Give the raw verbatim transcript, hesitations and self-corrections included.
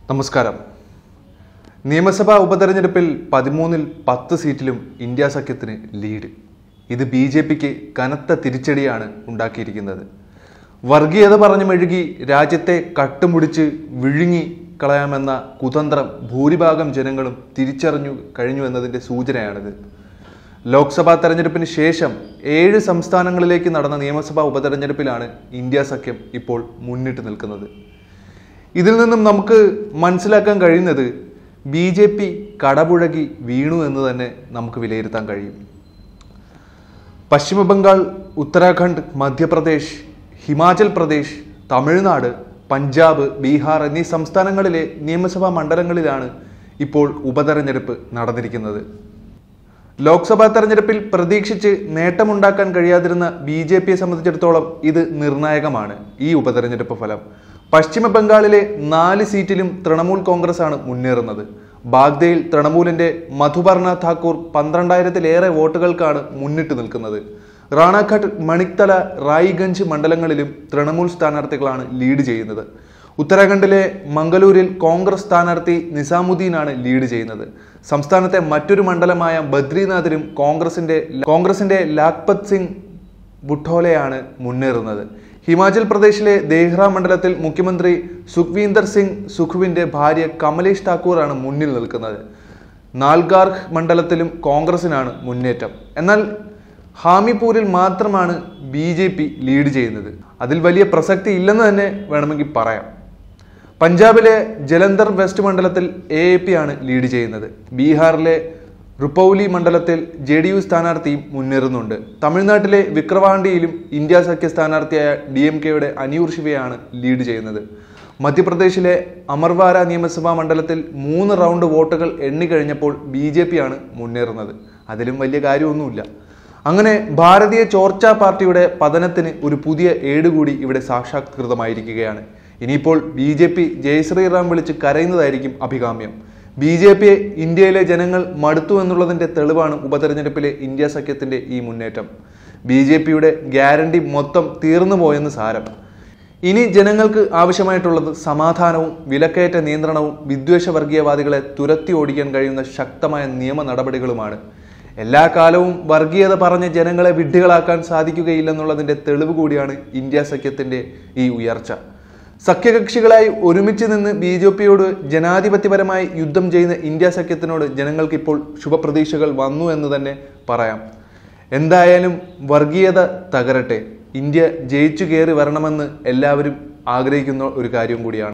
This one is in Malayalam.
നമസ്കാരം. നിയമസഭാ ഉപതെരഞ്ഞെടുപ്പിൽ പതിമൂന്നിൽ പത്ത് സീറ്റിലും ഇന്ത്യ സഖ്യത്തിന് ലീഡ്. ഇത് ബി ജെ പിക്ക് കനത്ത തിരിച്ചടിയാണ് ഉണ്ടാക്കിയിരിക്കുന്നത്. വർഗീയത പറഞ്ഞു മെഴുകി രാജ്യത്തെ കട്ടുമുടിച്ച് വിഴുങ്ങി കളയാമെന്ന കുതന്ത്രം ഭൂരിഭാഗം ജനങ്ങളും തിരിച്ചറിഞ്ഞു കഴിഞ്ഞു എന്നതിൻ്റെ സൂചനയാണിത്. ലോക്സഭാ തെരഞ്ഞെടുപ്പിന് ശേഷം ഏഴ് സംസ്ഥാനങ്ങളിലേക്ക് നടന്ന നിയമസഭാ ഉപതെരഞ്ഞെടുപ്പിലാണ് ഇന്ത്യ സഖ്യം ഇപ്പോൾ മുന്നിട്ട് നിൽക്കുന്നത്. ഇതിൽ നിന്നും നമുക്ക് മനസ്സിലാക്കാൻ കഴിയുന്നത് ബി ജെ പി കടപുഴകി വീണു എന്ന് തന്നെ നമുക്ക് വിലയിരുത്താൻ കഴിയും. പശ്ചിമ ബംഗാൾ, ഉത്തരാഖണ്ഡ്, മധ്യപ്രദേശ്, ഹിമാചൽ പ്രദേശ്, തമിഴ്നാട്, പഞ്ചാബ്, ബീഹാർ എന്നീ സംസ്ഥാനങ്ങളിലെ നിയമസഭാ മണ്ഡലങ്ങളിലാണ് ഇപ്പോൾ ഉപതെരഞ്ഞെടുപ്പ് നടന്നിരിക്കുന്നത്. ലോക്സഭാ തെരഞ്ഞെടുപ്പിൽ പ്രതീക്ഷിച്ച് നേട്ടമുണ്ടാക്കാൻ കഴിയാതിരുന്ന ബി ജെ പിയെ സംബന്ധിച്ചിടത്തോളം ഇത് നിർണായകമാണ്. ഈ ഉപതെരഞ്ഞെടുപ്പ് ഫലം പശ്ചിമ ബംഗാളിലെ നാല് സീറ്റിലും തൃണമൂൽ കോൺഗ്രസ് ആണ് മുന്നേറുന്നത്. ബാഗ്ദയിൽ തൃണമൂലിന്റെ മധുപർണ താക്കൂർ പന്ത്രണ്ടായിരത്തിലേറെ വോട്ടുകൾക്കാണ് മുന്നിട്ട് നിൽക്കുന്നത്. റാണാഘട്ട്, മണിക്തല, റായിഗഞ്ച് മണ്ഡലങ്ങളിലും തൃണമൂൽ സ്ഥാനാർത്ഥികളാണ് ലീഡ് ചെയ്യുന്നത്. ഉത്തരാഖണ്ഡിലെ മംഗലൂരിൽ കോൺഗ്രസ് സ്ഥാനാർത്ഥി നിസാമുദ്ദീനാണ് ലീഡ് ചെയ്യുന്നത്. സംസ്ഥാനത്തെ മറ്റൊരു മണ്ഡലമായ ബദ്രിനാഥിലും കോൺഗ്രസിന്റെ കോൺഗ്രസിന്റെ ലാഖ്പത് സിംഗ് ബുട്ടോലെയാണ് മുന്നേറുന്നത്. ഹിമാചൽ പ്രദേശിലെ ദേഹ്റ മണ്ഡലത്തിൽ മുഖ്യമന്ത്രി സുഖ്വീന്ദർ സിംഗ് സുഖുവിന്റെ ഭാര്യ കമലേഷ് താക്കൂറാണ് മുന്നിൽ നിൽക്കുന്നത്. നാൽഗാർഹ് മണ്ഡലത്തിലും കോൺഗ്രസിനാണ് മുന്നേറ്റം. എന്നാൽ ഹാമിപൂരിൽ മാത്രമാണ് ബി ജെ പി ലീഡ് ചെയ്യുന്നത്. അതിൽ വലിയ പ്രസക്തി ഇല്ലെന്ന് തന്നെ വേണമെങ്കിൽ പറയാം. പഞ്ചാബിലെ ജലന്ധർ വെസ്റ്റ് മണ്ഡലത്തിൽ എ എ പി ആണ് ലീഡ് ചെയ്യുന്നത്. ബീഹാറിലെ റുപൌലി മണ്ഡലത്തിൽ ജെ ഡി യു സ്ഥാനാർത്ഥിയും മുന്നേറുന്നുണ്ട്. തമിഴ്നാട്ടിലെ വിക്രവാണ്ടിയിലും ഇന്ത്യ സഖ്യ സ്ഥാനാർത്ഥിയായ ഡി എം കെയുടെ അനിയൂർ ശിവയാണ് ലീഡ് ചെയ്യുന്നത്. മധ്യപ്രദേശിലെ അമർവാര നിയമസഭാ മണ്ഡലത്തിൽ മൂന്ന് റൗണ്ട് വോട്ടുകൾ എണ്ണിക്കഴിഞ്ഞപ്പോൾ ബി ജെ പി ആണ് മുന്നേറുന്നത്. അതിലും വലിയ കാര്യമൊന്നുമില്ല. അങ്ങനെ ഭാരതീയ ചോർച്ചാ പാർട്ടിയുടെ പതനത്തിന് ഒരു പുതിയ ഏട് കൂടി ഇവിടെ സാക്ഷാത്കൃതമായിരിക്കുകയാണ്. ഇനിയിപ്പോൾ ബി ജെ പി ജയ് ശ്രീറാം വിളിച്ച് കരയുന്നതായിരിക്കും അഭികാമ്യം. ബി ജെ പിയെ ഇന്ത്യയിലെ ജനങ്ങൾ മടുത്തു എന്നുള്ളതിന്റെ തെളിവാണ് ഉപതെരഞ്ഞെടുപ്പിലെ ഇന്ത്യ സഖ്യത്തിന്റെ ഈ മുന്നേറ്റം. ബി ജെ പിയുടെ ഗ്യാരണ്ടി മൊത്തം തീർന്നു പോയെന്ന് സാരം. ഇനി ജനങ്ങൾക്ക് ആവശ്യമായിട്ടുള്ളത് സമാധാനവും വിലക്കയറ്റ നിയന്ത്രണവും വിദ്വേഷ വർഗീയവാദികളെ തുരത്തി ഓടിക്കാൻ കഴിയുന്ന ശക്തമായ നിയമ നടപടികളുമാണ്. എല്ലാ കാലവും വർഗീയത പറഞ്ഞ് ജനങ്ങളെ വിഡ്ഢികളാക്കാൻ സാധിക്കുകയില്ലെന്നുള്ളതിന്റെ തെളിവ് കൂടിയാണ് ഇന്ത്യ സഖ്യത്തിന്റെ ഈ ഉയർച്ച. സഖ്യകക്ഷികളായി ഒരുമിച്ച് നിന്ന് ബി ജെ പിയോട് ജനാധിപത്യപരമായി യുദ്ധം ചെയ്യുന്ന ഇന്ത്യ സഖ്യത്തിനോട് ജനങ്ങൾക്ക് ഇപ്പോൾ ശുഭപ്രതീക്ഷകൾ വന്നു എന്ന് തന്നെ പറയാം. എന്തായാലും വർഗീയത തകരട്ടെ. ഇന്ത്യ ജയിച്ചു കയറി വരണമെന്ന് എല്ലാവരും ആഗ്രഹിക്കുന്ന ഒരു കാര്യം കൂടിയാണ്.